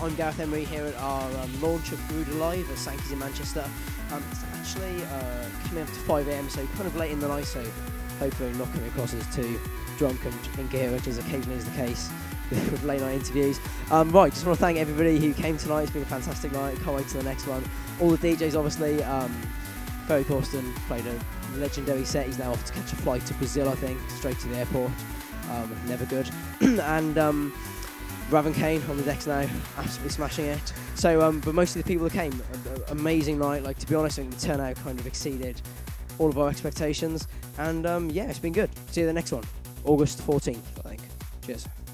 I'm Gareth Emery here at our launch of Garuda Live at Sankeys in Manchester. It's actually coming up to 5 AM, so kind of late in the night, so hopefully not coming across as too drunk and incoherent as occasionally is the case with late night interviews. Right, just want to thank everybody who came tonight. It's been a fantastic night. Can't wait to the next one. All the DJs, obviously. Ferry Corsten played a legendary set. He's now off to catch a flight to Brazil, I think, straight to the airport. Never good. And Raven Kane on the decks now, absolutely smashing it. So, but most of the people that came, amazing night. Like, to be honest, I think the turnout kind of exceeded all of our expectations. And yeah, it's been good. See you the next one, August 14th, I think. Cheers.